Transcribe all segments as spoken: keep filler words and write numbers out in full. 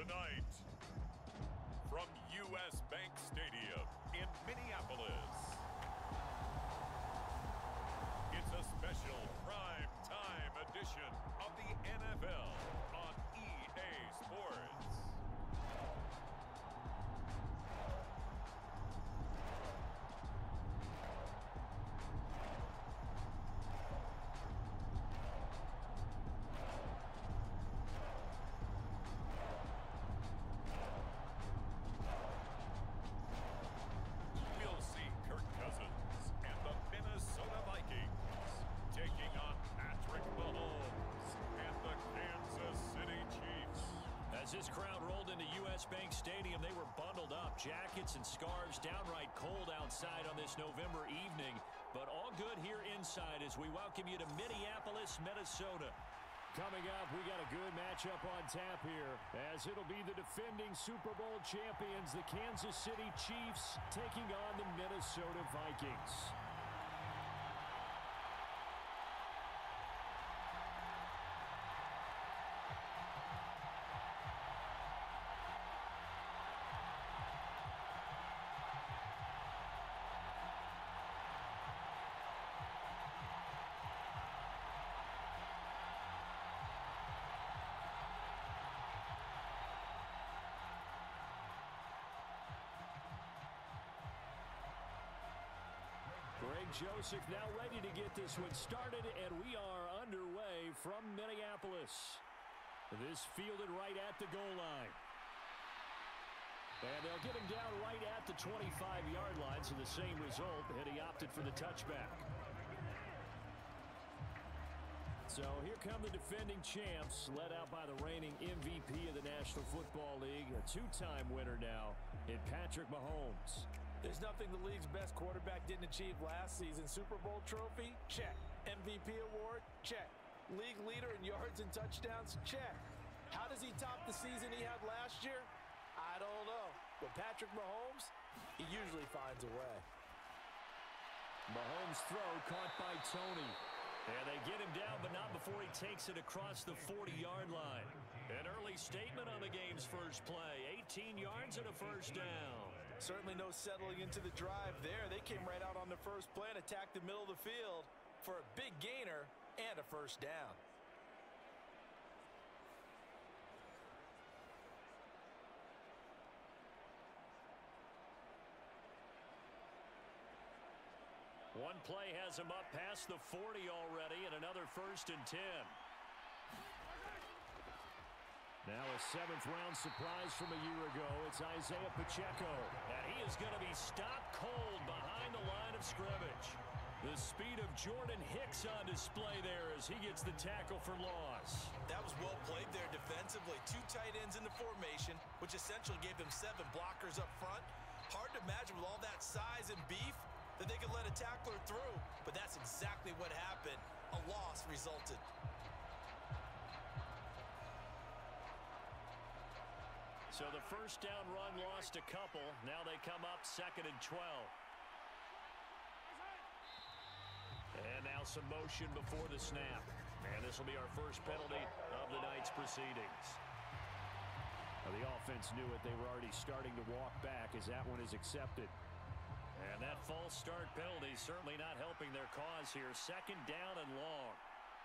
Tonight, from U S Bank Stadium in Minneapolis, it's a special prime time edition of the N F L on E A Sports. Minnesota Vikings taking on Patrick Mahomes and the Kansas City Chiefs. As this crowd rolled into U S Bank Stadium, they were bundled up, jackets and scarves, downright cold outside on this November evening, but all good here inside as we welcome you to Minneapolis, Minnesota. Coming up, we got a good matchup on tap here, as it'll be the defending Super Bowl champions, the Kansas City Chiefs, taking on the Minnesota Vikings. Greg Joseph now ready to get this one started, and we are underway from Minneapolis. This fielded right at the goal line. And they'll get him down right at the twenty-five yard line, so the same result, and he opted for the touchback. So here come the defending champs, led out by the reigning M V P of the National Football League, a two-time winner now in Patrick Mahomes. There's nothing the league's best quarterback didn't achieve last season. Super Bowl trophy? Check. M V P award? Check. League leader in yards and touchdowns? Check. How does he top the season he had last year? I don't know. But Patrick Mahomes, he usually finds a way. Mahomes' throw caught by Tony. And they get him down, but not before he takes it across the forty yard line. An early statement on the game's first play. eighteen yards and a first down. Certainly no settling into the drive there. They came right out on the first play and attacked the middle of the field for a big gainer and a first down. One play has him up past the forty already, and another first and ten. Now a seventh round surprise from a year ago. It's Isaiah Pacheco. And he is going to be stopped cold behind the line of scrimmage. The speed of Jordan Hicks on display there as he gets the tackle for loss. That was well played there defensively. Two tight ends in the formation, which essentially gave them seven blockers up front. Hard to imagine with all that size and beef that they could let a tackler through, but that's exactly what happened. A loss resulted. So the first down run lost a couple. Now they come up second and twelve. And now some motion before the snap. And this will be our first penalty of the night's proceedings. Now the offense knew it. They were already starting to walk back as that one is accepted. And that false start penalty certainly not helping their cause here. Second down and long.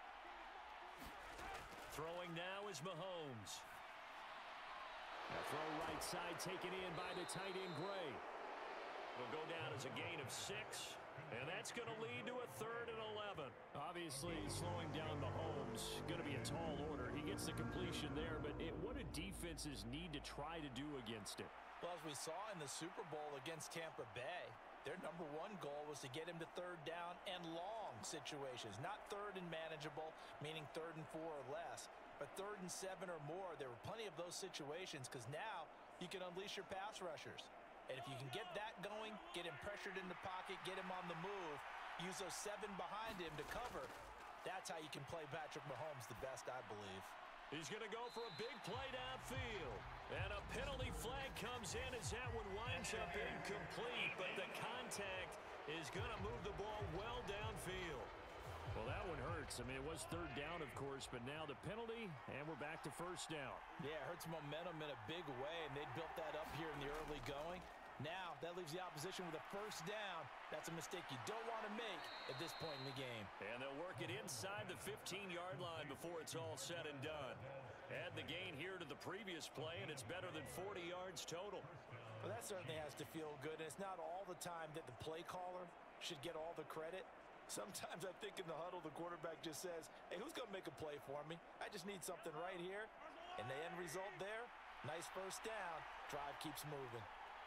Throwing now is Mahomes. A throw right side taken in by the tight end Gray. Will go down as a gain of six. And that's going to lead to a third and eleven. Obviously, slowing down Mahomes, going to be a tall order. He gets the completion there, but it, what do defenses need to try to do against it? Well, as we saw in the Super Bowl against Tampa Bay, their number one goal was to get him to third down and long situations. Not third and manageable, meaning third and four or less, but third and seven or more. There were plenty of those situations because now you can unleash your pass rushers. And if you can get that going, get him pressured in the pocket, get him on the move, use those seven behind him to cover, that's how you can play Patrick Mahomes the best, I believe. He's going to go for a big play downfield. And a penalty flag comes in as that one winds up incomplete, but the contact is going to move the ball well downfield. Well, that one hurts. I mean, it was third down, of course, but now the penalty, and we're back to first down. Yeah, it hurts momentum in a big way, and they built that up here in the early going. Now, that leaves the opposition with a first down. That's a mistake you don't want to make at this point in the game. And they'll work it inside the fifteen-yard line before it's all said and done. Add the gain here to the previous play, and it's better than forty yards total. Well, that certainly has to feel good, and it's not all the time that the play caller should get all the credit. Sometimes I think in the huddle, the quarterback just says, hey, who's going to make a play for me? I just need something right here. And the end result there, nice first down. Drive keeps moving.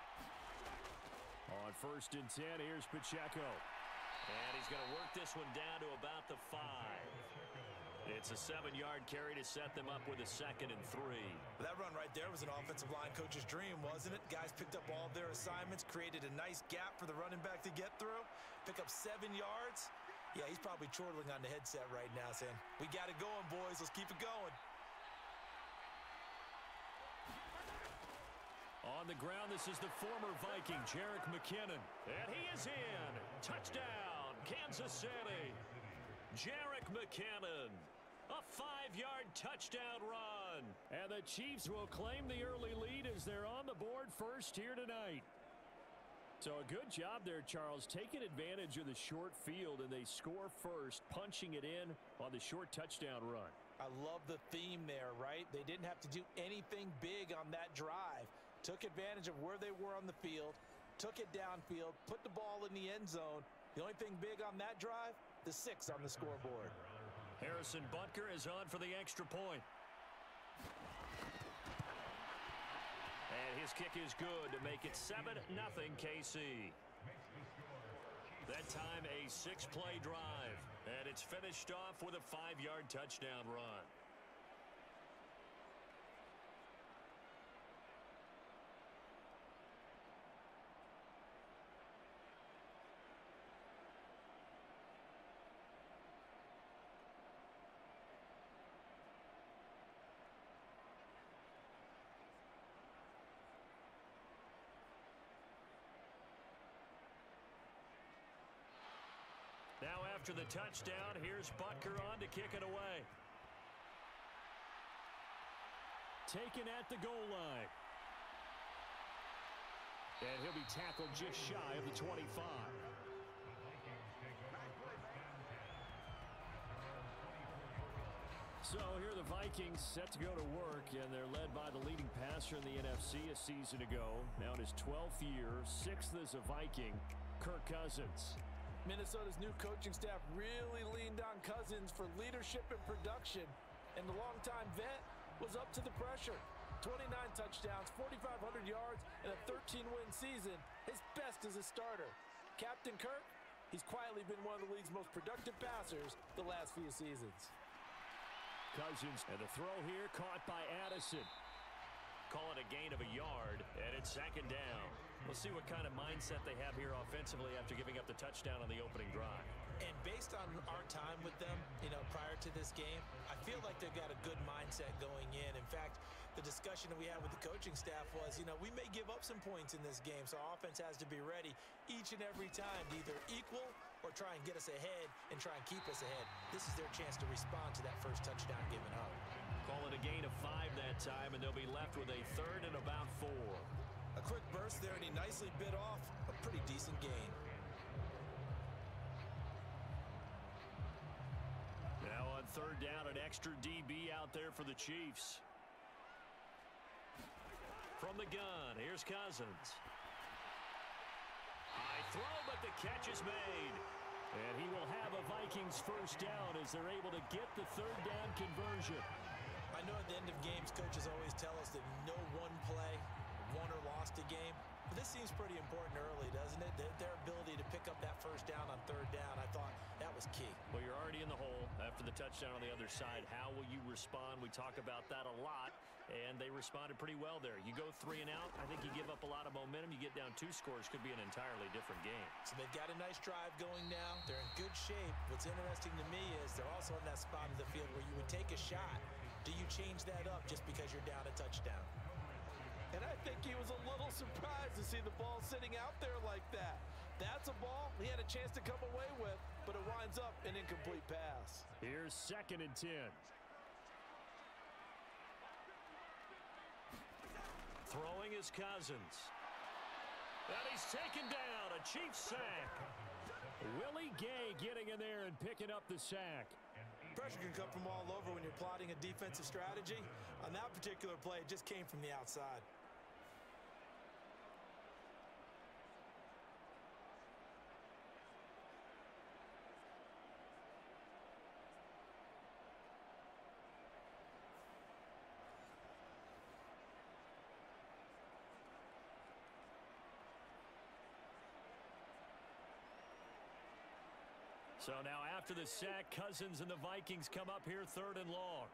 On first and ten, here's Pacheco. And he's going to work this one down to about the five. It's a seven-yard carry to set them up with a second and three. That run right there was an offensive line coach's dream, wasn't it? Guys picked up all of their assignments, created a nice gap for the running back to get through, pick up seven yards. Yeah, he's probably chortling on the headset right now saying, we got it going, boys. Let's keep it going. On the ground, this is the former Viking, Jerick McKinnon. And he is in. Touchdown, Kansas City. Jerick McKinnon. A five-yard touchdown run. And the Chiefs will claim the early lead as they're on the board first here tonight. So a good job there, Charles, taking advantage of the short field, and they score first, punching it in on the short touchdown run. I love the theme there, right? They didn't have to do anything big on that drive. Took advantage of where they were on the field, took it downfield, put the ball in the end zone. The only thing big on that drive, the six on the scoreboard. Harrison Butker is on for the extra point. And his kick is good to make it seven nothing K C. That time a six-play drive. And it's finished off with a five-yard touchdown run. Now after the touchdown, here's Butker on to kick it away. Taken at the goal line. And he'll be tackled just shy of the twenty-five. So here are the Vikings set to go to work, and they're led by the leading passer in the N F C a season ago. Now in his twelfth year, sixth as a Viking, Kirk Cousins. Minnesota's new coaching staff really leaned on Cousins for leadership and production, and the longtime vet was up to the pressure. twenty-nine touchdowns, forty-five hundred yards, and a thirteen win season, his best as a starter. Captain Kirk, he's quietly been one of the league's most productive passers the last few seasons. Cousins, and the throw here caught by Addison. Call it a gain of a yard, and it's second down. We'll see what kind of mindset they have here offensively after giving up the touchdown on the opening drive. And based on our time with them, you know, prior to this game, I feel like they've got a good mindset going in. In fact, the discussion that we had with the coaching staff was, you know, we may give up some points in this game, so our offense has to be ready each and every time to either equal or try and get us ahead and try and keep us ahead. This is their chance to respond to that first touchdown given up. Call it a gain of five that time, and they'll be left with a third and about four. A quick burst there, and he nicely bit off a pretty decent gain. Now on third down, an extra D B out there for the Chiefs. From the gun, here's Cousins. High throw, but the catch is made. And he will have a Vikings first down as they're able to get the third down conversion. I know at the end of games, coaches always tell us that no one play won or lost a game. But this seems pretty important early, doesn't it? Their, their ability to pick up that first down on third down, I thought that was key. Well, you're already in the hole after the touchdown on the other side. How will you respond? We talk about that a lot, and they responded pretty well there. You go three and out, I think you give up a lot of momentum. You get down two scores, could be an entirely different game. So they've got a nice drive going now. They're in good shape. What's interesting to me is they're also in that spot of the field where you would take a shot. Do you change that up just because you're down a touchdown? And I think he was a little surprised to see the ball sitting out there like that. That's a ball he had a chance to come away with, but it winds up an incomplete pass. Here's second and ten. Throwing is Cousins. And he's taken down. A Chiefs sack. Willie Gay getting in there and picking up the sack. Pressure can come from all over when you're plotting a defensive strategy. On that particular play, it just came from the outside. So now after the sack, Cousins and the Vikings come up here third and long.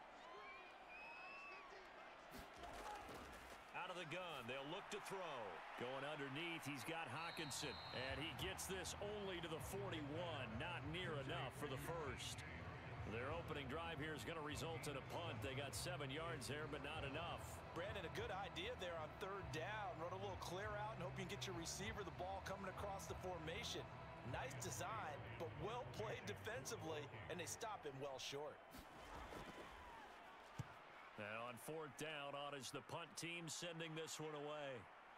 Out of the gun, they'll look to throw. Going underneath, he's got Hawkinson. And he gets this only to the forty-one. Not near enough for the first. Their opening drive here is going to result in a punt. They got seven yards there, but not enough. Brandon, a good idea there on third down. Run a little clear out and hope you can get your receiver the ball coming across the formation. Nice design, but well played defensively, and they stop him well short. Now on fourth down, on is the punt team sending this one away.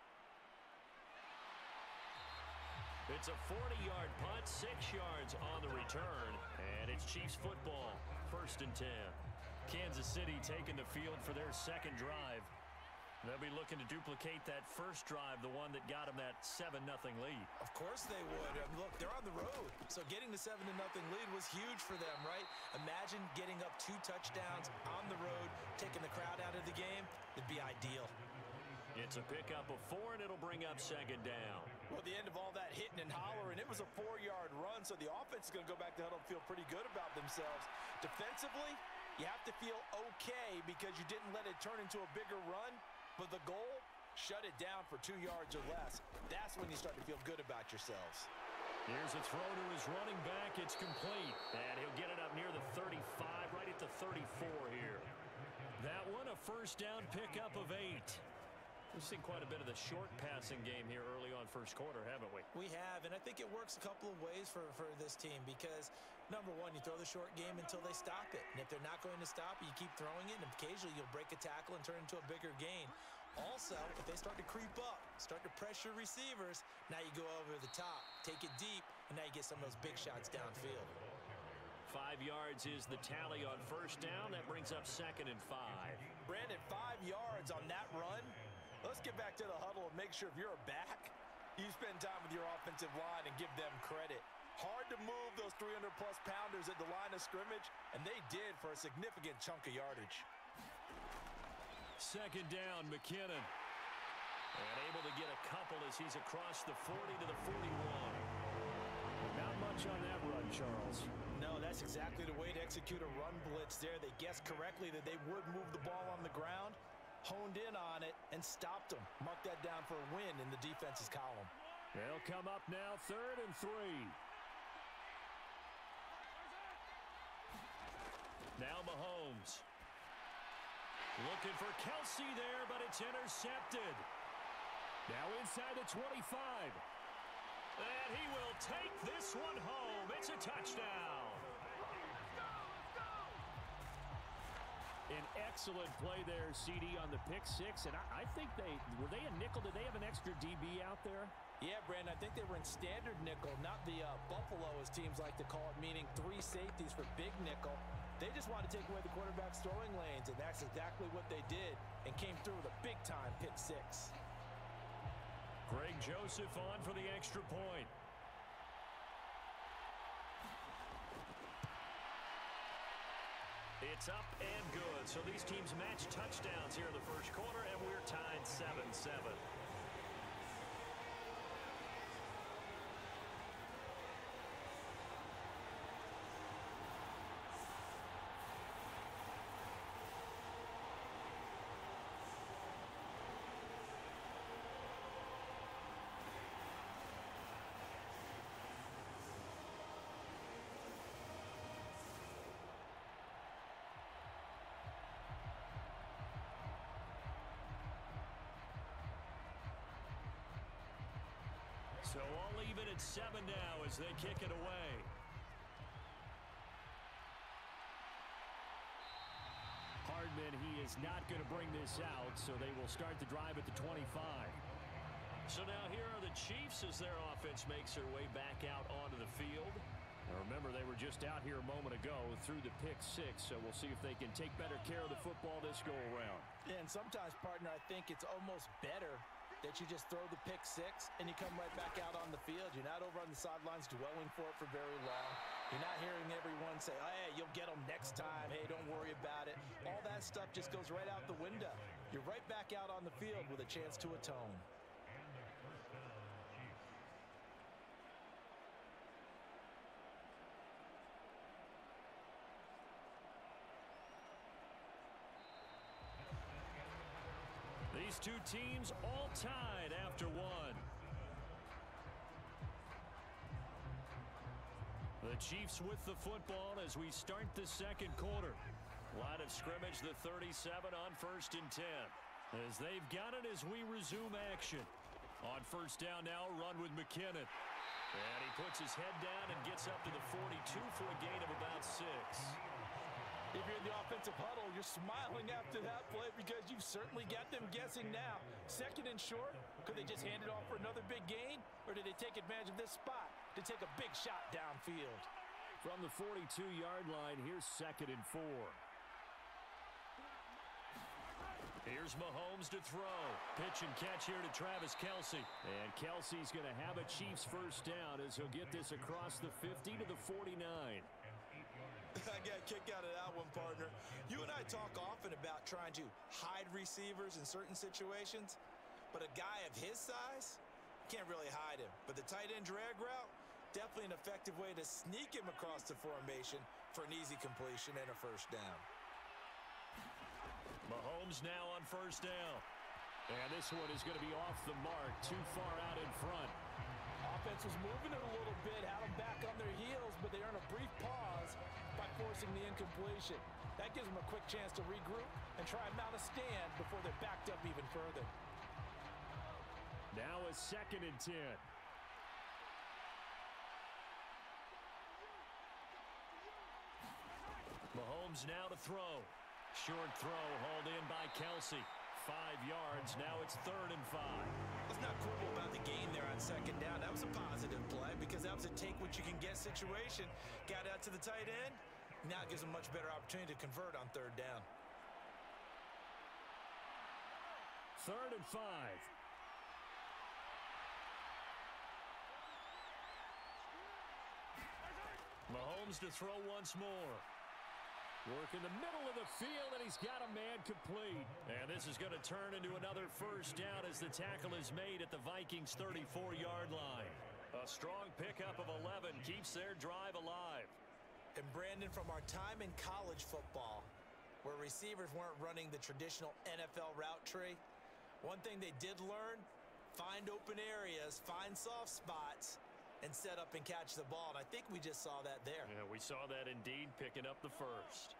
It's a forty-yard punt, six yards on the return, and it's Chiefs football, first and ten. Kansas City taking the field for their second drive. They'll be looking to duplicate that first drive, the one that got them that seven nothing lead. Of course they would. I mean, look, they're on the road, so getting the seven to nothing lead was huge for them, right? Imagine getting up two touchdowns on the road, taking the crowd out of the game. It'd be ideal. It's a pickup of four, and it'll bring up second down. Well, the end of all that hitting and hollering, it was a four-yard run, so the offense is going to go back to huddle and feel pretty good about themselves. Defensively, you have to feel okay because you didn't let it turn into a bigger run. But the goal, shut it down for two yards or less. That's when you start to feel good about yourselves. Here's a throw to his running back. It's complete. And he'll get it up near the thirty-five, right at the thirty-four here. That one, a first down pickup of eight. We've seen quite a bit of the short passing game here early on first quarter, haven't we? We have, and I think it works a couple of ways for, for this team because, number one, you throw the short game until they stop it. And if they're not going to stop it, you keep throwing it, and occasionally you'll break a tackle and turn it into a bigger gain. Also, if they start to creep up, start to pressure receivers, now you go over the top, take it deep, and now you get some of those big shots downfield. Five yards is the tally on first down. That brings up second and five. Brandon, five yards on that run. Let's get back to the huddle and make sure if you're a back, you spend time with your offensive line and give them credit. Hard to move those three hundred plus pounders at the line of scrimmage, and they did for a significant chunk of yardage. Second down, McKinnon. And able to get a couple as he's across the forty to the forty-one. Not much on that run, Charles. No, that's exactly the way to execute a run blitz there. They guessed correctly that they would move the ball on the ground, honed in on it, and stopped them. Mark that down for a win in the defense's column. They'll come up now, third and three. Now Mahomes. Looking for Kelsey there, but it's intercepted. Now inside the twenty-five. And he will take this one home. It's a touchdown. An excellent play there, C D, on the pick six. And I, I think they, were they a nickel? Did they have an extra D B out there? Yeah, Brandon, I think they were in standard nickel, not the uh, Buffalo, as teams like to call it, meaning three safeties for big nickel. They just wanted to take away the quarterback's throwing lanes, and that's exactly what they did and came through with a big-time pick six. Greg Joseph on for the extra point. It's up and good. So these teams match touchdowns here in the first quarter, and we're tied seven seven. and seven now as they kick it away. Hardman, he is not going to bring this out, so they will start the drive at the twenty-five. So now here are the Chiefs as their offense makes their way back out onto the field. Now remember, they were just out here a moment ago through the pick six, so we'll see if they can take better care of the football this go-around. Yeah, and sometimes, partner, I think it's almost better that you just throw the pick six and you come right back out on the field. You're not over on the sidelines dwelling for it for very long. You're not hearing everyone say, oh, hey, you'll get them next time. Hey, don't worry about it. All that stuff just goes right out the window. You're right back out on the field with a chance to atone. These two teams all tied after one. The Chiefs with the football as we start the second quarter. Line of scrimmage, the thirty-seven on first and ten. As they've got it as we resume action. On first down now, run with McKinnon. And he puts his head down and gets up to the forty-two for a gain of about six. If you're in the offensive huddle, you're smiling after that play because you've certainly got them guessing now. Second and short, could they just hand it off for another big gain? Or did they take advantage of this spot to take a big shot downfield? From the forty-two-yard line, here's second and four. Here's Mahomes to throw. Pitch and catch here to Travis Kelce. And Kelce's going to have a Chiefs first down as he'll get this across the fifty to the forty-nine. I got a kick out of that one, partner. You and I talk often about trying to hide receivers in certain situations, but a guy of his size can't really hide him. But the tight end drag route, definitely an effective way to sneak him across the formation for an easy completion and a first down. Mahomes now on first down. And this one is going to be off the mark, too far out in front. Offense was moving it a little bit, had them back on their heels, but they earn a brief pause by forcing the incompletion. That gives them a quick chance to regroup and try and mount a stand before they're backed up even further. Now a second and ten. Mahomes now to throw. Short throw hauled in by Kelce. Five yards. Now it's third and five. Let's not quibble about the gain there on second down. That was a positive play because that was a take what you can get situation. Got out to the tight end. Now it gives them a much better opportunity to convert on third down. Third and five. Mahomes to throw once more. Work in the middle of the field, and he's got a man complete. And this is going to turn into another first down as the tackle is made at the Vikings' thirty-four-yard line. A strong pickup of eleven keeps their drive alive. And Brandon, from our time in college football, where receivers weren't running the traditional N F L route tree, one thing they did learn, find open areas, find soft spots, and set up and catch the ball. And I think we just saw that there. Yeah, we saw that indeed, picking up the first.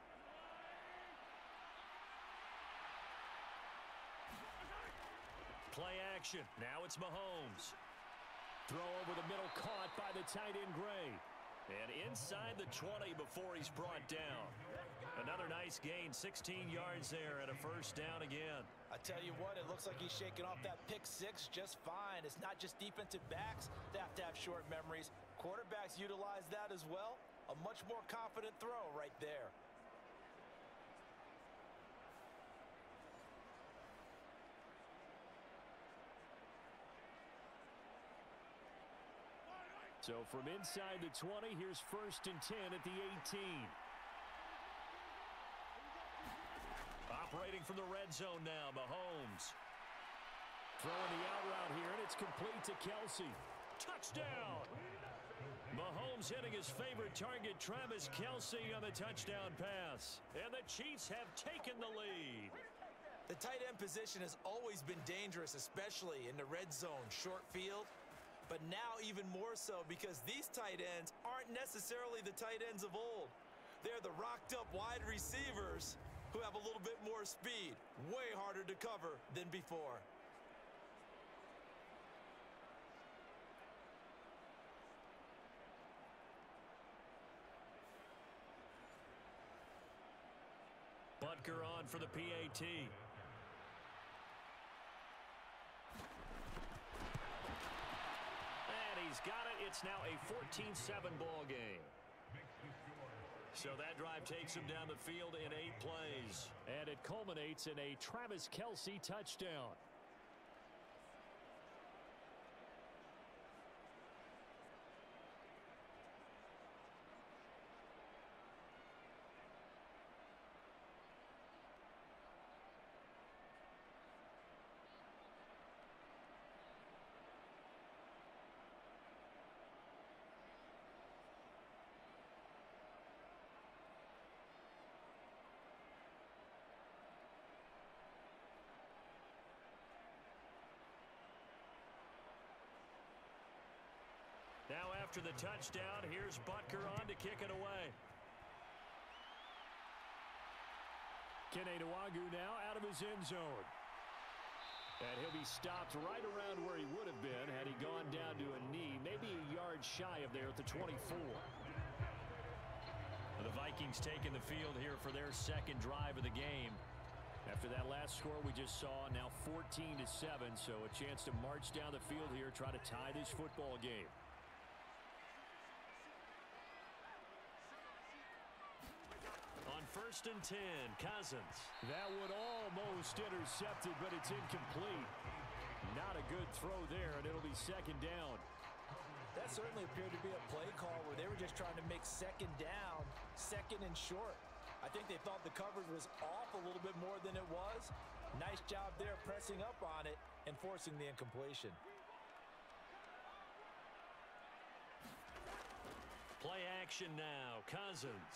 Play action. Now it's Mahomes. Throw over the middle, caught by the tight end Gray. And inside the twenty before he's brought down. Another nice gain, sixteen yards there and a first down again. I tell you what, it looks like he's shaking off that pick six just fine. It's not just defensive backs that have to have short memories. Quarterbacks utilize that as well. A much more confident throw right there. So from inside the twenty, here's first and ten at the eighteen. Operating from the red zone now, Mahomes. Throwing the out route here, and it's complete to Kelce. Touchdown! Mahomes hitting his favorite target, Travis Kelce, on the touchdown pass. And the Chiefs have taken the lead. The tight end position has always been dangerous, especially in the red zone, short field. But now even more so because these tight ends aren't necessarily the tight ends of old. They're the rocked-up wide receivers who have a little bit more speed, way harder to cover than before. down for the P A T. And he's got it. It's now a fourteen seven ball game. So that drive takes him down the field in eight plays. And it culminates in a Travis Kelce touchdown. Now after the touchdown, here's Butker on to kick it away. Keneduagu now out of his end zone. And he'll be stopped right around where he would have been had he gone down to a knee, maybe a yard shy of there at the twenty-four. The Vikings taking the field here for their second drive of the game. After that last score we just saw, now fourteen to seven, so a chance to march down the field here, try to tie this football game. First and ten, Cousins. That would almost intercepted, but it's incomplete. Not a good throw there, and it'll be second down. That certainly appeared to be a play call where they were just trying to make second down, second and short. I think they thought the coverage was off a little bit more than it was. Nice job there pressing up on it and forcing the incompletion. Play action now, Cousins.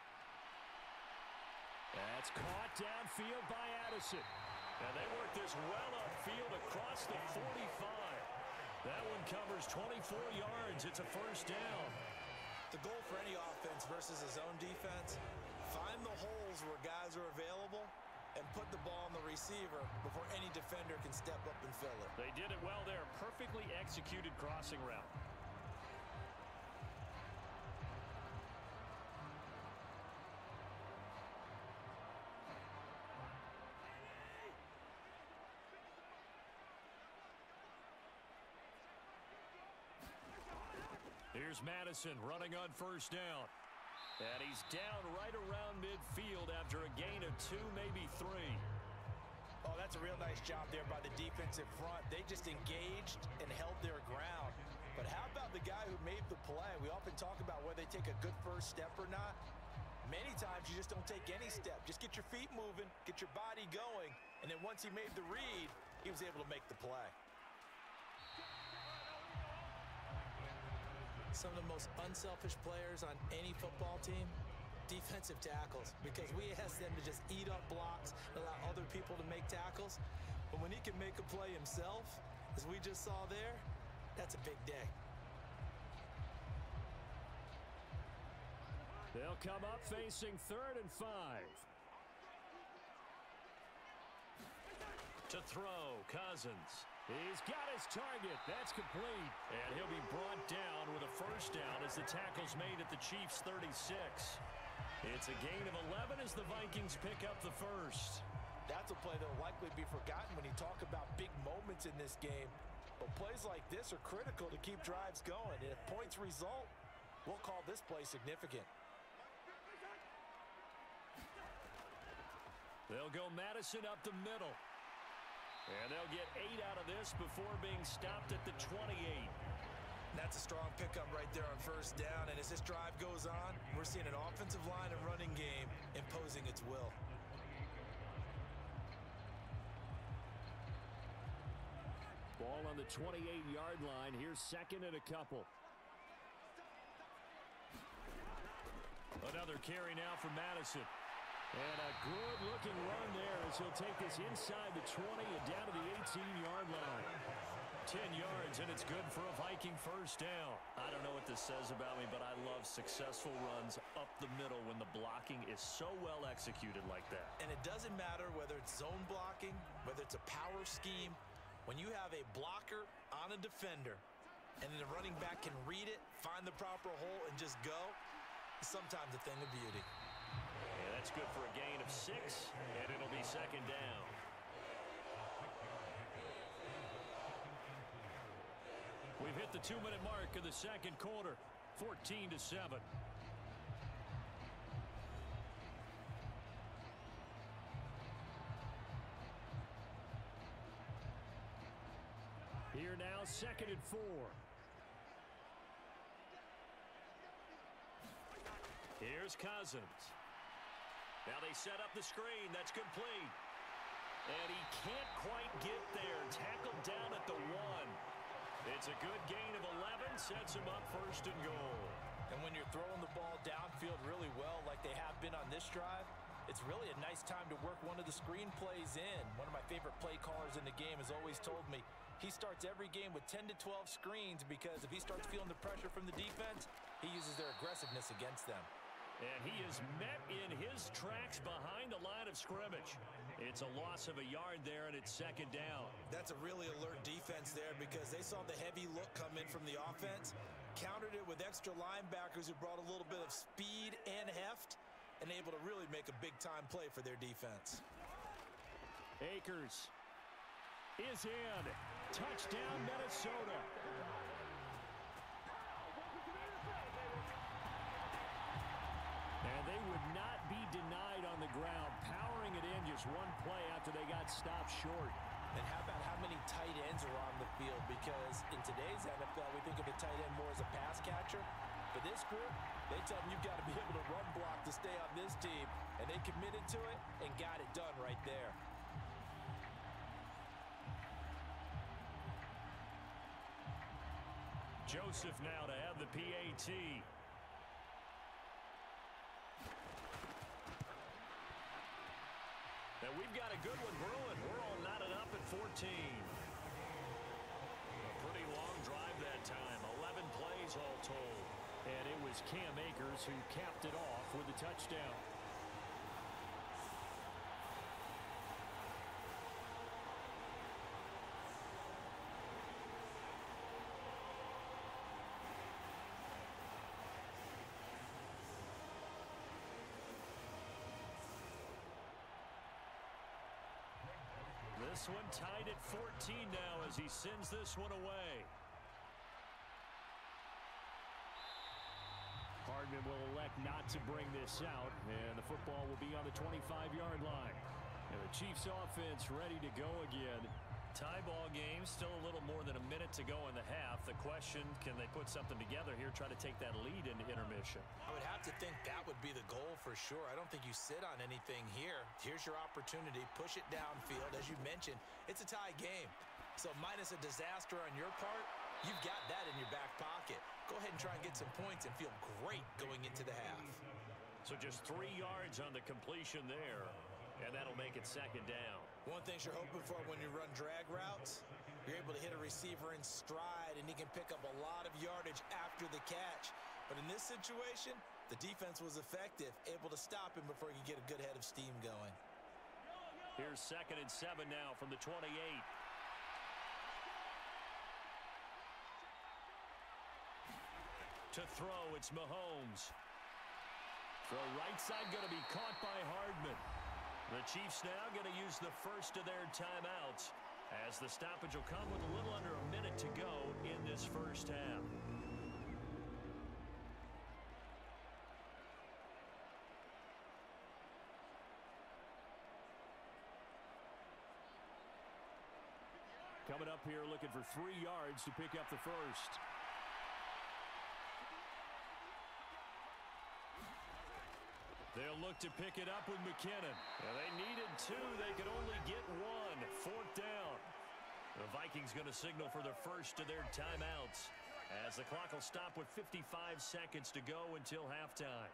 That's caught downfield by Addison. And they work this well upfield across the forty-five. That one covers twenty-four yards. It's a first down. The goal for any offense versus a zone defense, find the holes where guys are available and put the ball on the receiver before any defender can step up and fill it. They did it well there. Perfectly executed crossing route. Here's Madison running on first down. And he's down right around midfield after a gain of two, maybe three. Oh, that's a real nice job there by the defensive front. They just engaged and held their ground. But how about the guy who made the play? We often talk about whether they take a good first step or not. Many times you just don't take any step. Just get your feet moving, get your body going, and then once he made the read, he was able to make the play. Some of the most unselfish players on any football team, defensive tackles, because we ask them to just eat up blocks, allow other people to make tackles. But when he can make a play himself, as we just saw there, that's a big day. They'll come up facing third and five. To throw, Cousins. He's got his target. That's complete. And he'll be brought down with a first down as the tackle's made at the Chiefs' thirty-six. It's a gain of eleven as the Vikings pick up the first. That's a play that will likely be forgotten when you talk about big moments in this game. But plays like this are critical to keep drives going. And if points result, we'll call this play significant. They'll go Madison up the middle. And they'll get eight out of this before being stopped at the twenty-eight. That's a strong pickup right there on first down. And as this drive goes on, we're seeing an offensive line and running game imposing its will. Ball on the twenty-eight yard line. Here's second and a couple. Another carry now for Madison. And a good-looking run there as he'll take this inside the twenty and down to the eighteen yard line. ten yards, and it's good for a Viking first down. I don't know what this says about me, but I love successful runs up the middle when the blocking is so well executed like that. And it doesn't matter whether it's zone blocking, whether it's a power scheme. When you have a blocker on a defender, and then the running back can read it, find the proper hole, and just go, it's sometimes a thing of beauty. Yeah, that That's good for a gain of six, and it'll be second down. We've hit the two-minute mark of the second quarter, fourteen to seven. Here now, second and four. Here's Cousins. Now they set up the screen. That's complete. And he can't quite get there. Tackled down at the one. It's a good gain of eleven. Sets him up first and goal. And when you're throwing the ball downfield really well like they have been on this drive, it's really a nice time to work one of the screen plays in. One of my favorite play callers in the game has always told me he starts every game with ten to twelve screens because if he starts feeling the pressure from the defense, he uses their aggressiveness against them. And he is met in his tracks behind the line of scrimmage. It's a loss of a yard there, and it's second down. That's a really alert defense there because they saw the heavy look come in from the offense, countered it with extra linebackers who brought a little bit of speed and heft, and able to really make a big-time play for their defense. Akers is in. Touchdown, Minnesota. And they would not be denied on the ground, powering it in just one play after they got stopped short. And how about how many tight ends are on the field? Because in today's N F L, we think of a tight end more as a pass catcher. For this group, they tell them you've got to be able to run block to stay on this team. And they committed to it and got it done right there. Joseph now to have the P A T. And we've got a good one brewing. We're all knotted up at fourteen. A pretty long drive that time. eleven plays all told. And it was Cam Akers who capped it off with a touchdown. This one tied at fourteen now as he sends this one away. Hardman will elect not to bring this out, and the football will be on the twenty-five yard line. And the Chiefs offense ready to go again. Tie ball game, still a little more than a minute to go in the half. The question, can they put something together here, try to take that lead into intermission? I would have to think that would be the goal for sure. I don't think you sit on anything here. Here's your opportunity. Push it downfield. As you mentioned, it's a tie game. So minus a disaster on your part, you've got that in your back pocket. Go ahead and try and get some points and feel great going into the half. So just three yards on the completion there, and that'll make it second down. One thing you're hoping for when you run drag routes, you're able to hit a receiver in stride, and he can pick up a lot of yardage after the catch. But in this situation, the defense was effective, able to stop him before he could get a good head of steam going. Here's second and seven now from the twenty-eight. To throw, it's Mahomes. Throw right side going to be caught by Hardman. The Chiefs now going to use the first of their timeouts as the stoppage will come with a little under a minute to go in this first half. Coming up here looking for three yards to pick up the first. They'll look to pick it up with McKinnon. Now they needed two. They could only get one. Fourth down. The Vikings going to signal for the first of their timeouts as the clock will stop with fifty-five seconds to go until halftime.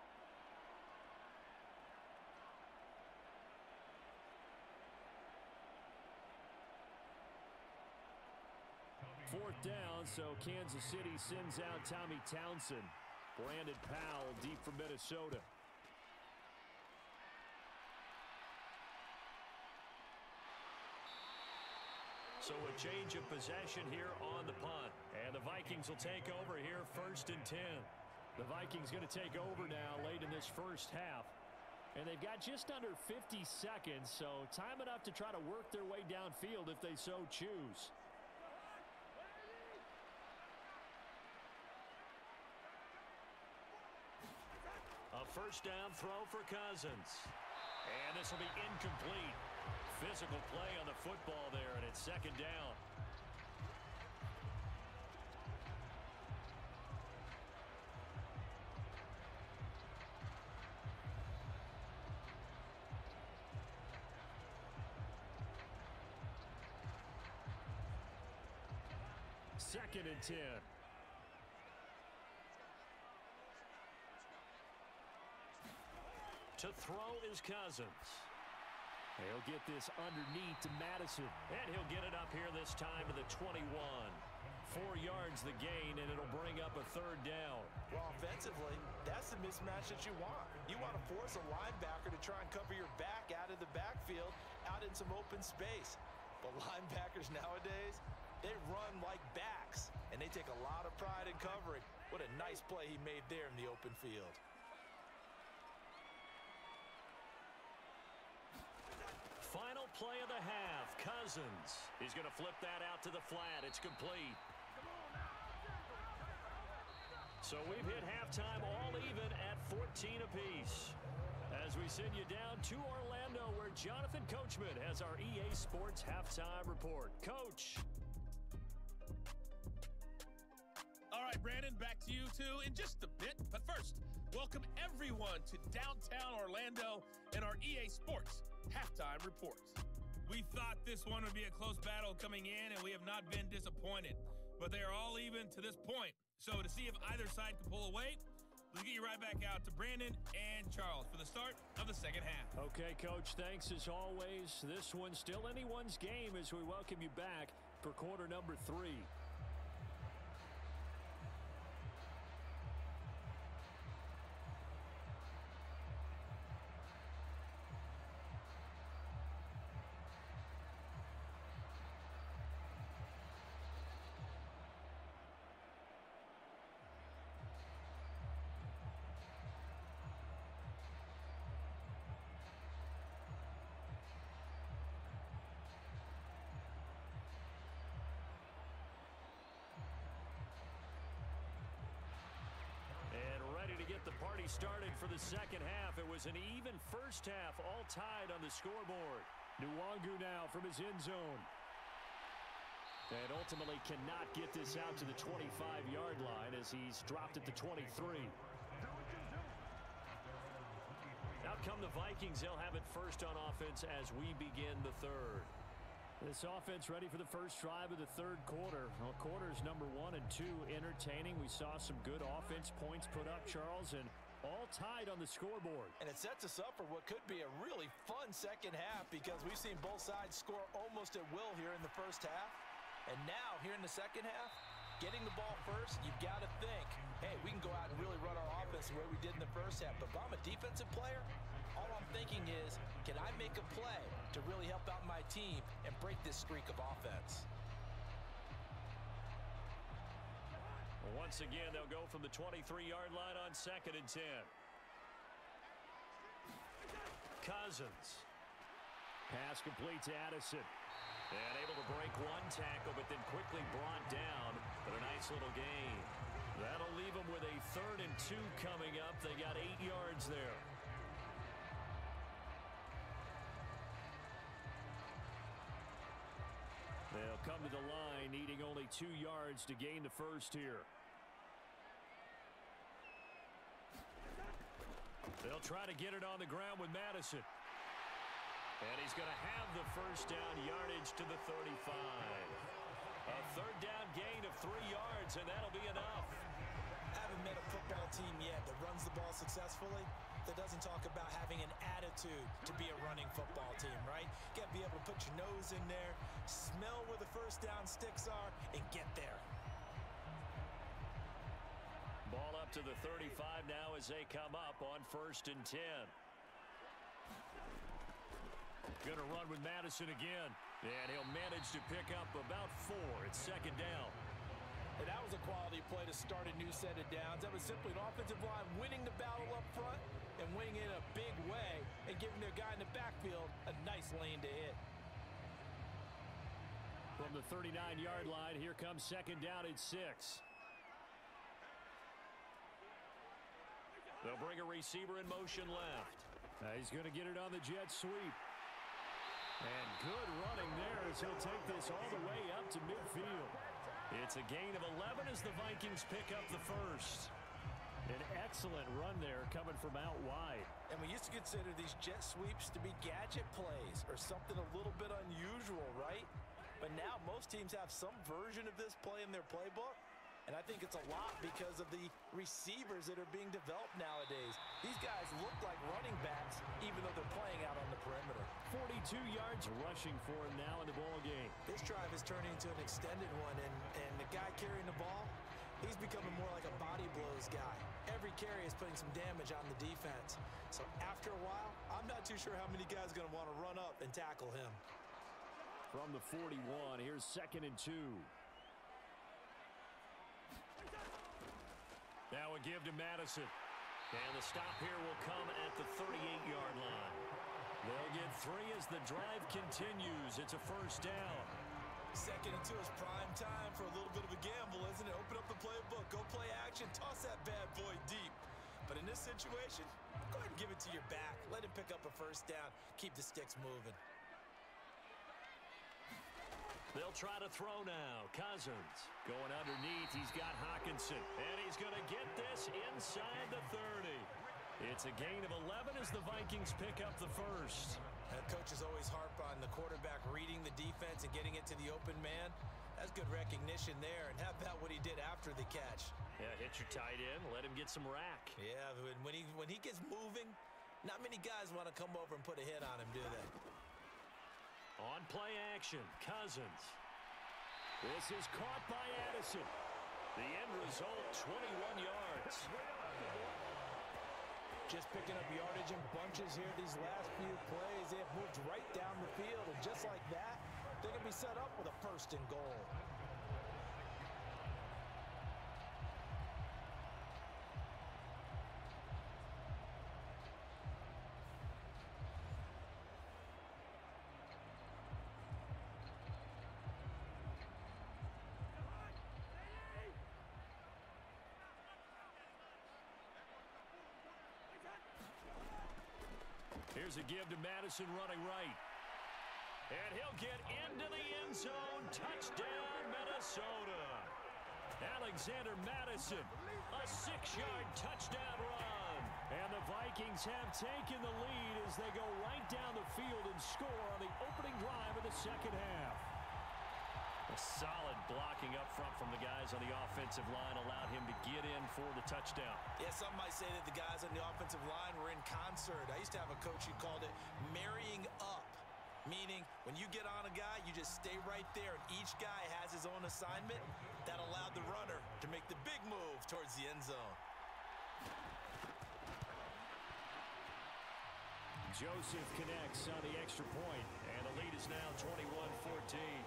Fourth down, so Kansas City sends out Tommy Townsend. Brandon Powell deep for Minnesota. So a change of possession here on the punt. And the Vikings will take over here first and ten. The Vikings going to take over now late in this first half. And they've got just under fifty seconds, so time enough to try to work their way downfield if they so choose. A first down throw for Cousins. And this will be incomplete. Physical play on the football there, and it's second down. Second and ten. To throw is Cousins. He'll get this underneath to Madison. And he'll get it up here this time to the twenty-one. Four yards the gain, and it'll bring up a third down. Well, offensively, that's the mismatch that you want. You want to force a linebacker to try and cover your back out of the backfield, out in some open space. But linebackers nowadays, they run like backs, and they take a lot of pride in covering. What a nice play he made there in the open field. Final play of the half. Cousins. He's going to flip that out to the flat. It's complete. So we've hit halftime all even at fourteen apiece. As we send you down to Orlando, where Jonathan Coachman has our E A Sports Halftime Report. Coach. All right, Brandon, back to you two in just a bit. But first, welcome everyone to downtown Orlando and our E A Sports Halftime Report. We thought this one would be a close battle coming in, and we have not been disappointed. But they are all even to this point. So to see if either side can pull away, let's get you right back out to Brandon and Charles for the start of the second half. Okay, Coach, thanks as always. This one's still anyone's game as we welcome you back for quarter number three. Get the party started for the second half. It was an even first half, all tied on the scoreboard. Nwangu now from his end zone. And ultimately cannot get this out to the twenty-five yard line as he's dropped at the twenty-three. Out come the Vikings. They'll have it first on offense as we begin the third. This offense ready for the first drive of the third quarter. Well, quarters number one and two entertaining. We saw some good offense points put up, Charles, and all tied on the scoreboard. And it sets us up for what could be a really fun second half because we've seen both sides score almost at will here in the first half. And now, here in the second half, getting the ball first, you've got to think, hey, we can go out and really run our offense the way we did in the first half. But if I'm a defensive player, all I'm thinking is, can I make a play to really help out my team and break this streak of offense? Once again, they'll go from the twenty-three yard line on second and ten. Cousins. Pass complete to Addison. And able to break one tackle, but then quickly brought down. But a nice little gain. That'll leave them with a third and two coming up. They got eight yards there. They'll come to the line, needing only two yards to gain the first here. They'll try to get it on the ground with Madison. And he's going to have the first down yardage to the thirty-five. A third down gain of three yards, and that'll be enough. Haven't met a football team yet that runs the ball successfully that doesn't talk about having an attitude to be a running football team, right? You got to be able to put your nose in there, smell where the first down sticks are, and get there. Ball up to the thirty-five now as they come up on first and ten. Going to run with Madison again. And he'll manage to pick up about four. It's second down. And that was a quality play to start a new set of downs. That was simply an offensive line winning the battle up front and winning it in a big way and giving their guy in the backfield a nice lane to hit. From the thirty-nine-yard line, here comes second down and six. They'll bring a receiver in motion left. Now he's going to get it on the jet sweep. And good running there as he'll take this all the way up to midfield. It's a gain of eleven as the Vikings pick up the first. An excellent run there coming from out wide. And we used to consider these jet sweeps to be gadget plays or something a little bit unusual, right? But now most teams have some version of this play in their playbook. And I think it's a lot because of the receivers that are being developed nowadays. These guys look like running backs even though they're playing out on the perimeter. forty-two yards rushing for him now in the ball game. This drive is turning into an extended one, and, and the guy carrying the ball, he's becoming more like a body blows guy. Every carry is putting some damage on the defense. So after a while, I'm not too sure how many guys are going to want to run up and tackle him. From the forty-one, here's second and two. Now a give to Madison. And the stop here will come at the thirty-eight-yard line. They'll get three as the drive continues. It's a first down. Second and two is prime time for a little bit of a gamble, isn't it? Open up the playbook, go play action, toss that bad boy deep. But in this situation, go ahead and give it to your back. Let him pick up a first down. Keep the sticks moving. They'll try to throw now. Cousins going underneath. He's got Hawkinson. And he's going to get this inside the thirty. It's a gain of eleven as the Vikings pick up the first. That coaches always harp on the quarterback reading the defense and getting it to the open man. That's good recognition there. And how about what he did after the catch? Yeah, hit your tight end. Let him get some rack. Yeah, when he, when he gets moving, not many guys want to come over and put a hit on him, do they? On play action, Cousins. This is caught by Addison. The end result, twenty-one yards. Just picking up yardage in bunches here these last few plays. They have moved right down the field, and just like that, they're going to be set up with a first and goal. Here's a give to Madison running right. And he'll get into the end zone. Touchdown, Minnesota. Alexander Madison, a six-yard touchdown run. And the Vikings have taken the lead as they go right down the field and score on the opening drive of the second half. A solid blocking up front from the guys on the offensive line allowed him to get in for the touchdown. Yeah, some might say that the guys on the offensive line were in concert. I used to have a coach who called it marrying up, meaning when you get on a guy, you just stay right there, and each guy has his own assignment. That allowed the runner to make the big move towards the end zone. Joseph connects on the extra point, and the lead is now twenty-one fourteen.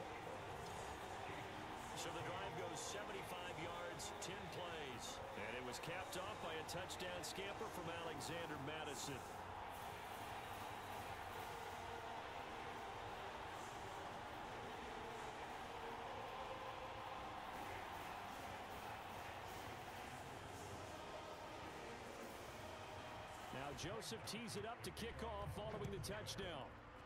So the drive goes seventy-five yards, ten plays. And it was capped off by a touchdown scamper from Alexander Madison. Now Joseph tees it up to kick off following the touchdown.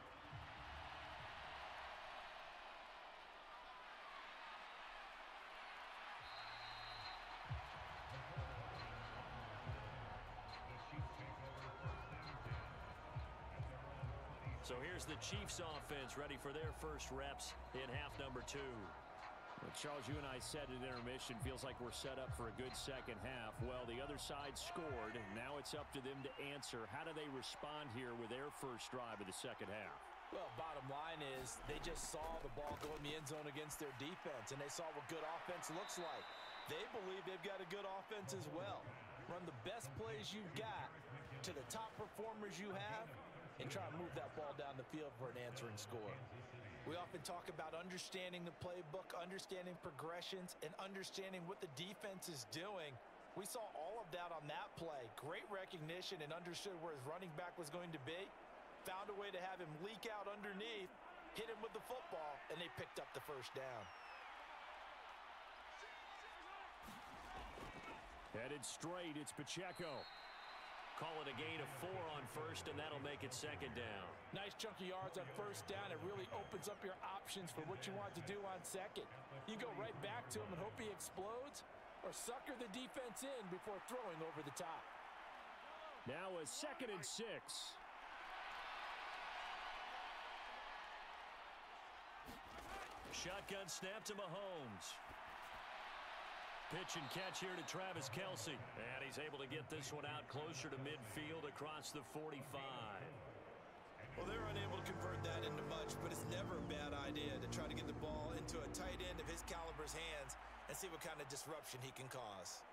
So here's the Chiefs offense ready for their first reps in half number two. Well, Charles, you and I said at intermission, feels like we're set up for a good second half. Well, the other side scored, and now it's up to them to answer. How do they respond here with their first drive of the second half? Well, bottom line is they just saw the ball go in the end zone against their defense, and they saw what good offense looks like. They believe they've got a good offense as well. Run the best plays you've got to the top performers you have, and try and move that ball down the field for an answering score. We often talk about understanding the playbook, understanding progressions, and understanding what the defense is doing. We saw all of that on that play. Great recognition and understood where his running back was going to be. Found a way to have him leak out underneath, hit him with the football, and they picked up the first down. Headed straight, it's Pacheco. Call it a gain of four on first, and that'll make it second down. Nice chunk of yards on first down. It really opens up your options for what you want to do on second. You go right back to him and hope he explodes, or sucker the defense in before throwing over the top. Now a second and six. Shotgun snap to Mahomes. Pitch and catch here to Travis Kelce. And he's able to get this one out closer to midfield across the forty-five. Well, they're unable to convert that into much, but it's never a bad idea to try to get the ball into a tight end of his caliber's hands and see what kind of disruption he can cause.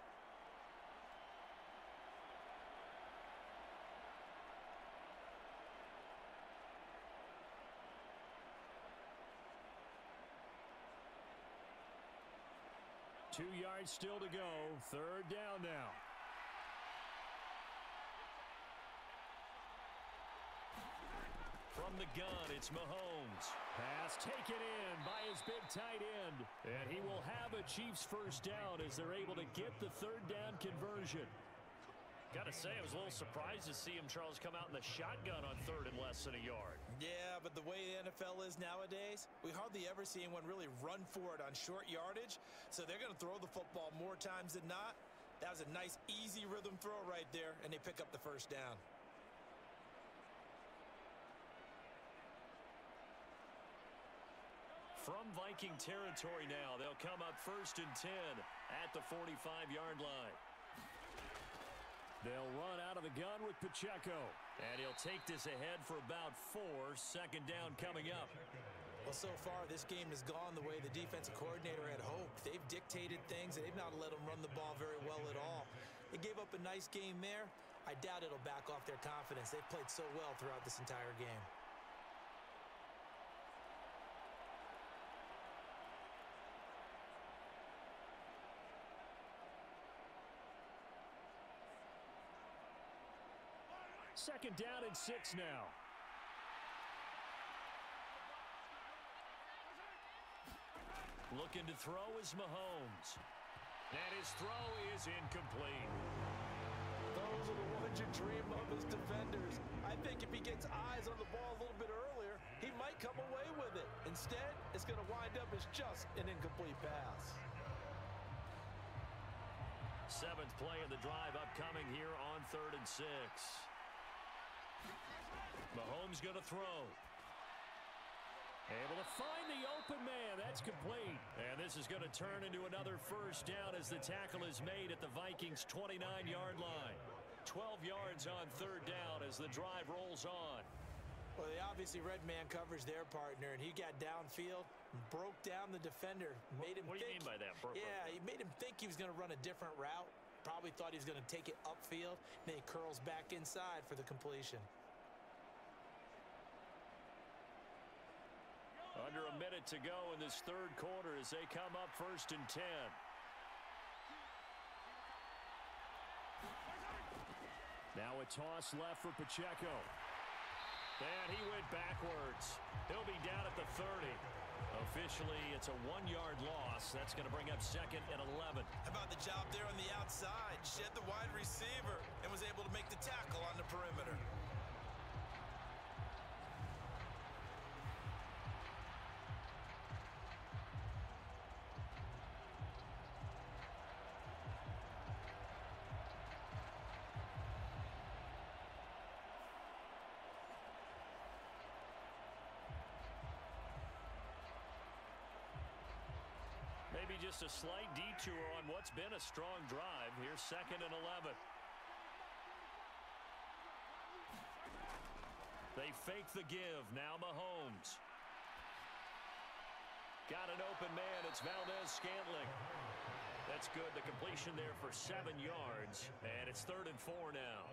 Two yards still to go. Third down now. From the gun, it's Mahomes. Pass taken in by his big tight end. And he will have a Chiefs first down as they're able to get the third down conversion. Got to say, I was a little surprised to see him, Charles, come out in the shotgun on third and less than a yard. Yeah, but the way the N F L is nowadays, we hardly ever see anyone really run for it on short yardage. So they're going to throw the football more times than not. That was a nice, easy rhythm throw right there, and they pick up the first down. From Viking territory now, they'll come up first and ten at the forty-five-yard line. They'll run out of the gun with Pacheco. And he'll take this ahead for about four. Second down coming up. Well, so far, this game has gone the way the defensive coordinator had hoped. They've dictated things, and they've not let them run the ball very well at all. They gave up a nice game there. I doubt it'll back off their confidence. They've played so well throughout this entire game. Second down and six now. Looking to throw is Mahomes. And his throw is incomplete. Those are the ones you dream of as defenders. I think if he gets eyes on the ball a little bit earlier, he might come away with it. Instead, it's going to wind up as just an incomplete pass. Seventh play of the drive upcoming here on third and six. Mahomes going to throw. Able to find the open man. That's complete. And this is going to turn into another first down as the tackle is made at the Vikings' twenty-nine-yard line. twelve yards on third down as the drive rolls on. Well, they obviously read man coverage their partner, and he got downfield, broke down the defender, made him What do you think, mean by that? Broke, yeah, he made him think he was going to run a different route. Probably thought he was going to take it upfield. Then he curls back inside for the completion. Under a minute to go in this third quarter as they come up first and ten. Now a toss left for Pacheco. And he went backwards. He'll be down at the thirty. Officially, it's a one-yard loss. That's going to bring up second and eleven. How about the job there on the outside? Shed the wide receiver and was able to make the tackle on the perimeter. Maybe just a slight detour on what's been a strong drive. Here's second and eleven. They fake the give. Now Mahomes. Got an open man. It's Valdez-Scantling. That's good. The completion there for seven yards. And it's third and four now.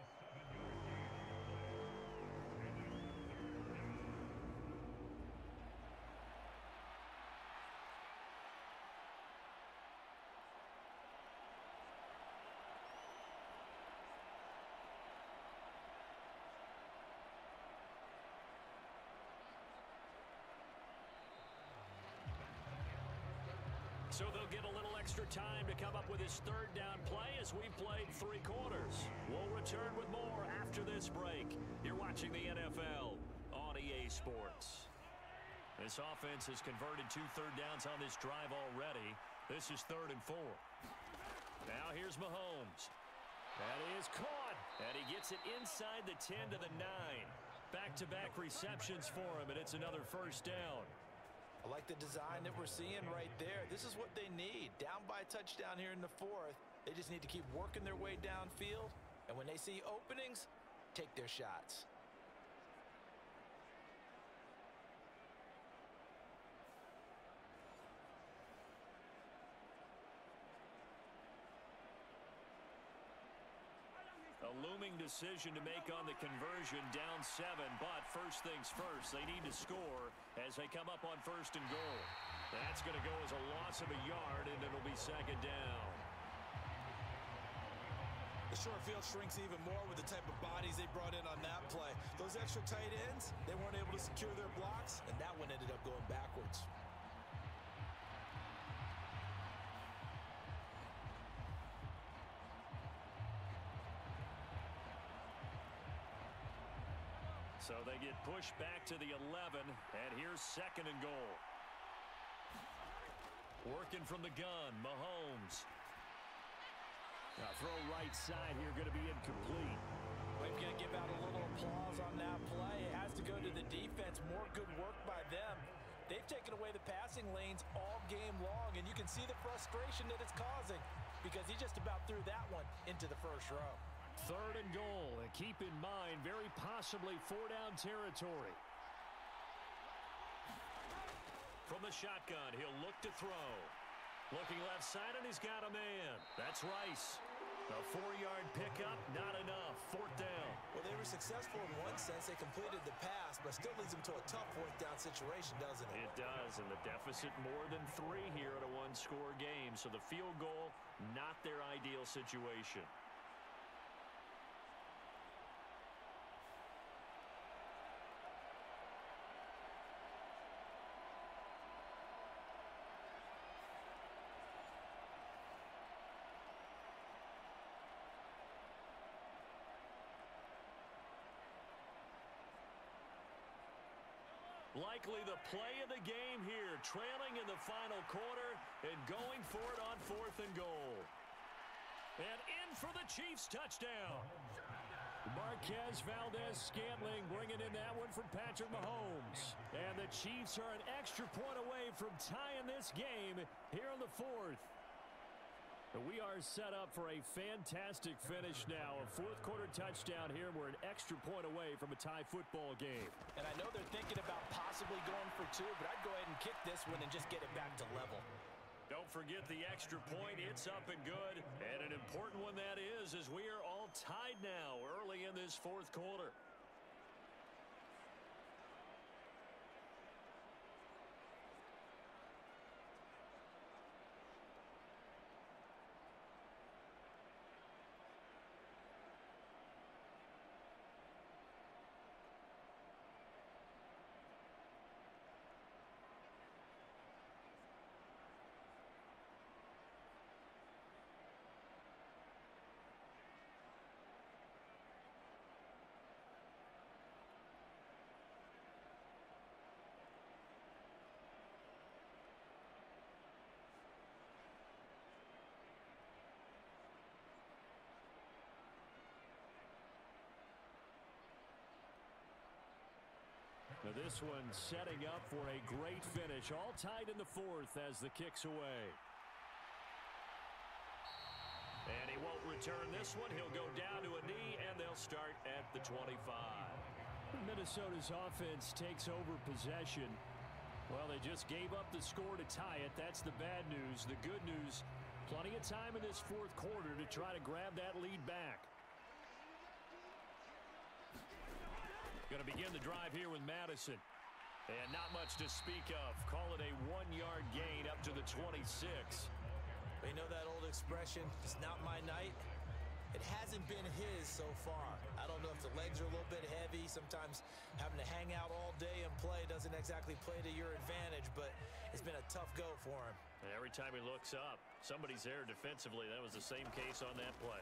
So they'll get a little extra time to come up with his third down play as we've played three quarters. We'll return with more after this break. You're watching the N F L on E A Sports. This offense has converted two third downs on this drive already. This is third and four. Now here's Mahomes. That is caught. And he gets it inside the ten to the nine. Back-to-back receptions for him, and it's another first down. I like the design that we're seeing right there. This is what they need. Down by a touchdown here in the fourth. They just need to keep working their way downfield. And when they see openings, take their shots. A looming decision to make on the conversion, down seven, but first things first, they need to score as they come up on first and goal. That's going to go as a loss of a yard, and it'll be second down. The short field shrinks even more with the type of bodies they brought in on that play. Those extra tight ends, they weren't able to secure their blocks, and that one ended up going backwards. So they get pushed back to the eleven, and here's second and goal. Working from the gun, Mahomes. Now throw right side here, going to be incomplete. We're going to give out a little applause on that play. It has to go to the defense. More good work by them. They've taken away the passing lanes all game long, and you can see the frustration that it's causing because he just about threw that one into the first row. Third and goal, and keep in mind, very possibly four-down territory. From the shotgun, he'll look to throw. Looking left side, and he's got a man. That's Rice. A four-yard pickup, not enough. Fourth down. Well, they were successful in one sense. They completed the pass, but still leads them to a tough fourth down situation, doesn't it? It does, and the deficit more than three here in a one-score game. So the field goal, not their ideal situation. Likely the play of the game here, trailing in the final quarter and going for it on fourth and goal. And in for the Chiefs touchdown. Marquez Valdez-Scantling bringing in that one for Patrick Mahomes. And the Chiefs are an extra point away from tying this game here in the fourth. We are set up for a fantastic finish now. A fourth quarter touchdown here. We're an extra point away from a tie football game. And I know they're thinking about possibly going for two, but I'd go ahead and kick this one and just get it back to level. Don't forget the extra point. It's up and good. And an important one that is, as we are all tied now early in this fourth quarter. Now this one setting up for a great finish. All tied in the fourth as the kick's away. And he won't return this one. He'll go down to a knee, and they'll start at the twenty-five. Minnesota's offense takes over possession. Well, they just gave up the score to tie it. That's the bad news. The good news, plenty of time in this fourth quarter to try to grab that lead back. Going to begin the drive here with Madison. And not much to speak of. Call it a one-yard gain up to the twenty-six. You know that old expression, it's not my night? It hasn't been his so far. I don't know if the legs are a little bit heavy. Sometimes having to hang out all day and play doesn't exactly play to your advantage, but it's been a tough go for him. And every time he looks up, somebody's there defensively. That was the same case on that play.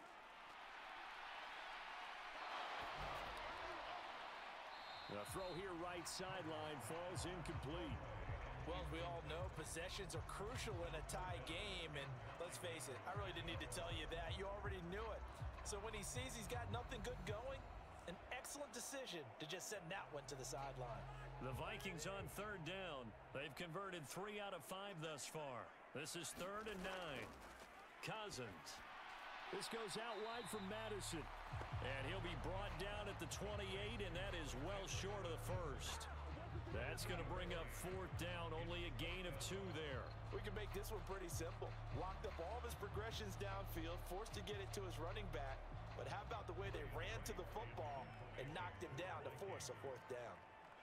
The throw here right sideline falls incomplete. Well, as we all know, possessions are crucial in a tie game, and let's face it, I really didn't need to tell you that. You already knew it. So when he sees he's got nothing good going, an excellent decision to just send that one to the sideline. The Vikings on third down. They've converted three out of five thus far. This is third and nine. Cousins. This goes out wide from Madison. And he'll be brought down at the twenty-eight, and that is well short of the first. That's going to bring up fourth down, only a gain of two there. We can make this one pretty simple. Locked up all of his progressions downfield, forced to get it to his running back. But how about the way they ran to the football and knocked him down to force a fourth down?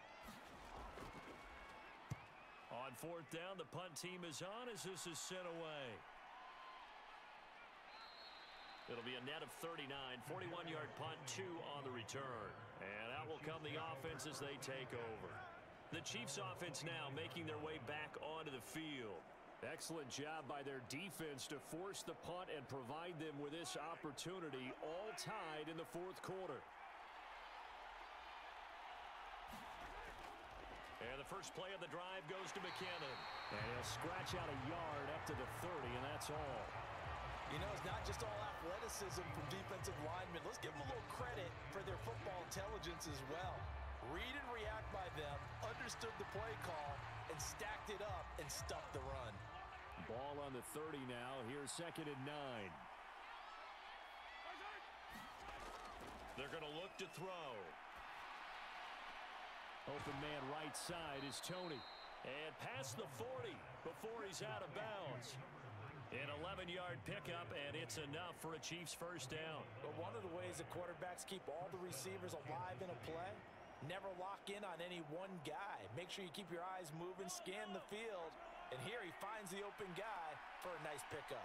On fourth down, the punt team is on as this is sent away. It'll be a net of thirty-nine, forty-one-yard punt, two on the return. And out will come the offense as they take over. The Chiefs offense now making their way back onto the field. Excellent job by their defense to force the punt and provide them with this opportunity, all tied in the fourth quarter. And the first play of the drive goes to McKinnon. And he'll scratch out a yard up to the thirty, and that's all. You know, it's not just all athleticism from defensive linemen. Let's give them a little credit for their football intelligence as well. Read and react by them, understood the play call, and stacked it up and stuffed the run. Ball on the thirty now. Here's second and nine. They're going to look to throw. Open man right side is Tony. And past the forty before he's out of bounds. An eleven-yard pickup, and it's enough for a Chiefs first down. But one of the ways that quarterbacks keep all the receivers alive in a play, never lock in on any one guy. Make sure you keep your eyes moving, scan the field, and here he finds the open guy for a nice pickup.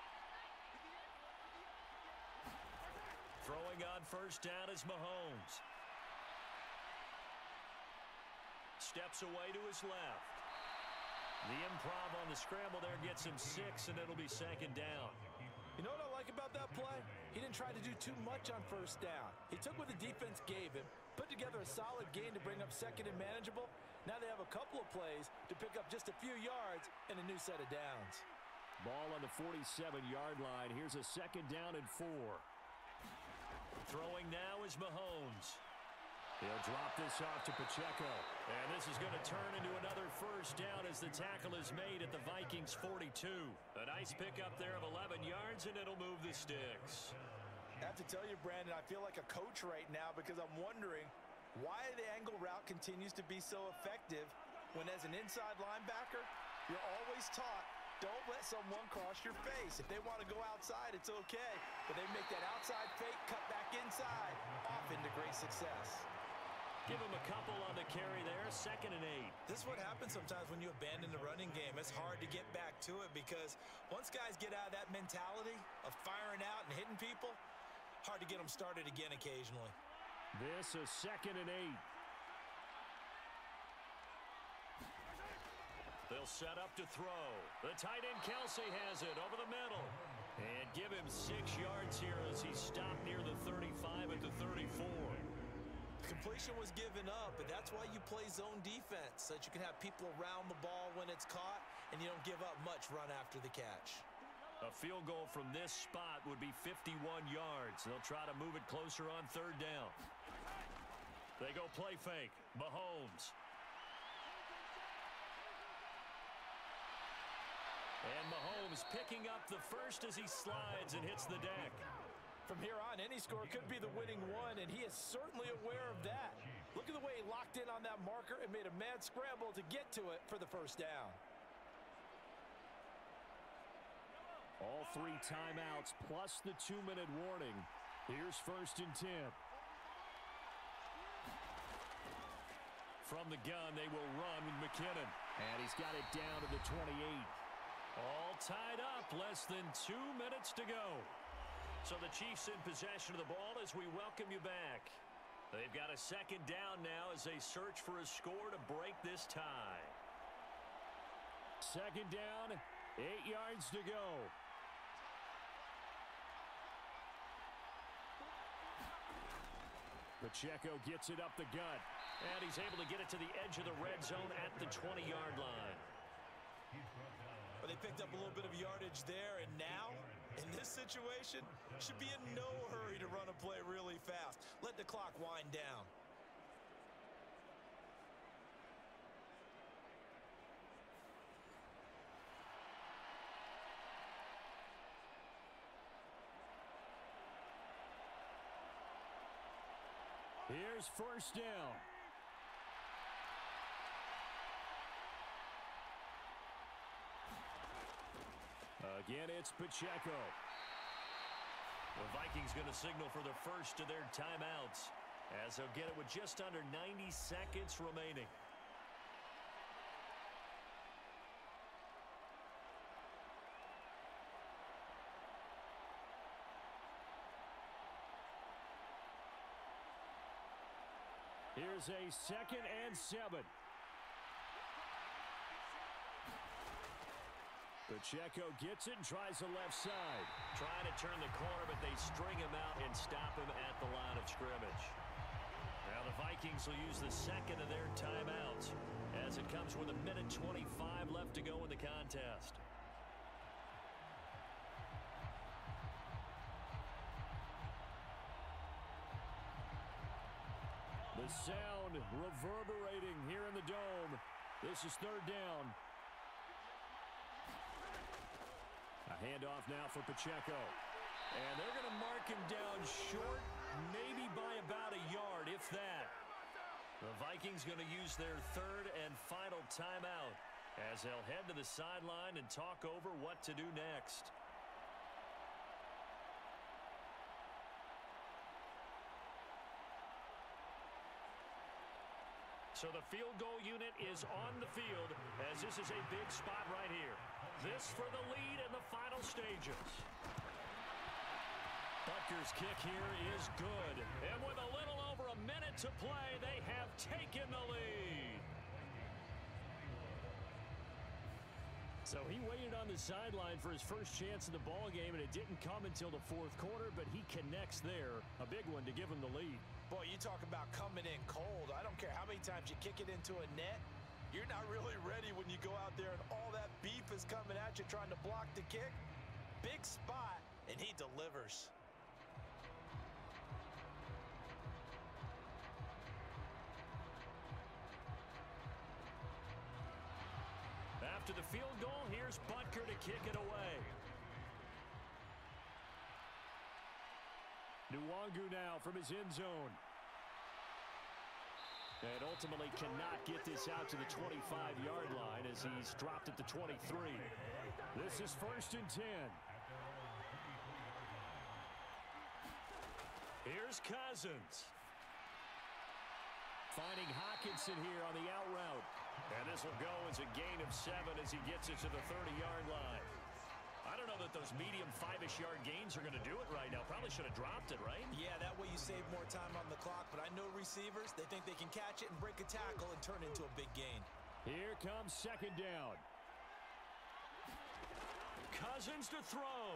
Throwing on first down is Mahomes. Steps away to his left. The improv on the scramble there gets him six, and it'll be second down. You know what I like about that play? He didn't try to do too much on first down. He took what the defense gave him, put together a solid gain to bring up second and manageable. Now they have a couple of plays to pick up just a few yards and a new set of downs. Ball on the forty-seven-yard line. Here's a second down and four. Throwing now is Mahomes. He'll drop this off to Pacheco. And this is going to turn into another first down as the tackle is made at the Vikings forty-two. A nice pickup there of eleven yards, and it'll move the sticks. I have to tell you, Brandon, I feel like a coach right now because I'm wondering why the angle route continues to be so effective when as an inside linebacker, you're always taught, don't let someone cross your face. If they want to go outside, it's okay. But they make that outside fake, cut back inside, off into great success. Give him a couple on the carry there, second and eight. This is what happens sometimes when you abandon the running game. It's hard to get back to it because once guys get out of that mentality of firing out and hitting people, hard to get them started again occasionally. This is second and eight. They'll set up to throw. The tight end Kelsey has it over the middle. And give him six yards here as he stopped near the thirty-five at the thirty-four. Completion was given up, but that's why you play zone defense, so that you can have people around the ball when it's caught, and you don't give up much run after the catch. A field goal from this spot would be fifty-one yards. They'll try to move it closer on third down. They go play fake. Mahomes. And Mahomes picking up the first as he slides and hits the deck. From here on, any score could be the winning one, and he is certainly aware of that. Look at the way he locked in on that marker and made a mad scramble to get to it for the first down. All three timeouts plus the two-minute warning. Here's first and ten. From the gun, they will run with McKinnon. And he's got it down to the twenty-eight. All tied up, less than two minutes to go. So the Chiefs in possession of the ball as we welcome you back. They've got a second down now as they search for a score to break this tie. Second down, eight yards to go. Pacheco gets it up the gut. And he's able to get it to the edge of the red zone at the twenty-yard line. Well, they picked up a little bit of yardage there, and now, in this situation, should be in no hurry to run a play really fast. Let the clock wind down. Here's first down. Again, it's Pacheco. The Vikings going to signal for the first of their timeouts, as they'll get it with just under ninety seconds remaining. Here's a second and seven. Pacheco gets it and tries the left side. Trying to turn the corner, but they string him out and stop him at the line of scrimmage. Now the Vikings will use the second of their timeouts as it comes with a minute twenty-five left to go in the contest. The sound reverberating here in the dome. This is third down. A handoff now for Pacheco. And they're going to mark him down short, maybe by about a yard, if that. The Vikings going to use their third and final timeout as they'll head to the sideline and talk over what to do next. So the field goal unit is on the field as this is a big spot right here. This for the lead in the final stages. Butker's kick here is good. And with a little over a minute to play, they have taken the lead. So he waited on the sideline for his first chance in the ball game, and it didn't come until the fourth quarter, but he connects there. A big one to give him the lead. Boy, you talk about coming in cold. I don't care how many times you kick it into a net. You're not really ready when you go out there and all that beef is coming at you trying to block the kick. Big spot, and he delivers. After the field goal, here's Butker to kick it away. Nwangu now from his end zone. And ultimately cannot get this out to the twenty-five-yard line as he's dropped at the twenty-three. This is first and ten. Here's Cousins. Finding Hawkinson here on the out route. And this will go as a gain of seven as he gets it to the thirty-yard line. I don't know that those medium five-ish yard gains are going to do it right now. Probably should have dropped it, right? Yeah, that way you save more time on the clock. But I know receivers, they think they can catch it and break a tackle and turn into a big gain. Here comes second down. Cousins to throw.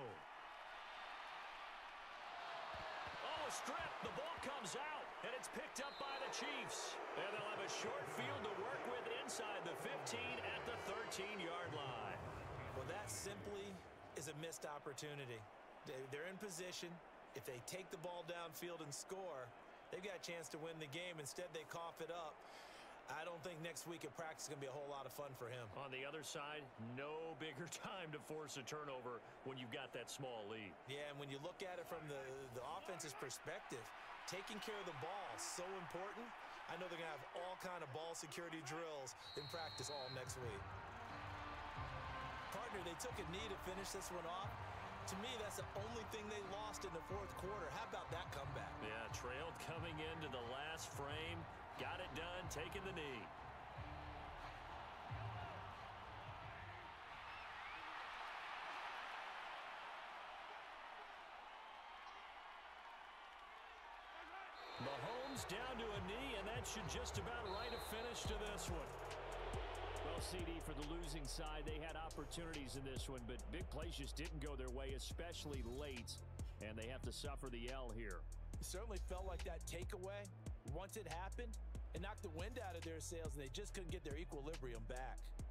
Oh, a strip. The ball comes out, and it's picked up by the Chiefs. And they'll have a short field to work with inside the fifteen at the thirteen-yard line. Well, that simply is a missed opportunity. They're in position. If they take the ball downfield and score, they've got a chance to win the game. Instead, they cough it up. I don't think next week at practice is going to be a whole lot of fun for him. On the other side, no bigger time to force a turnover when you've got that small lead. Yeah, and when you look at it from the, the offense's perspective, taking care of the ball is so important. I know they're going to have all kind of ball security drills in practice all next week. Partner, they took a knee to finish this one off. To me, that's the only thing they lost in the fourth quarter. How about that comeback? Yeah, trailed coming into the last frame. Got it done, taking the knee. Mahomes down to a knee, and that should just about write a finish to this one. Well, C D, for the losing side. They had opportunities in this one, but big plays just didn't go their way, especially late, and they have to suffer the L here. It certainly felt like that takeaway, once it happened, it knocked the wind out of their sails, and they just couldn't get their equilibrium back.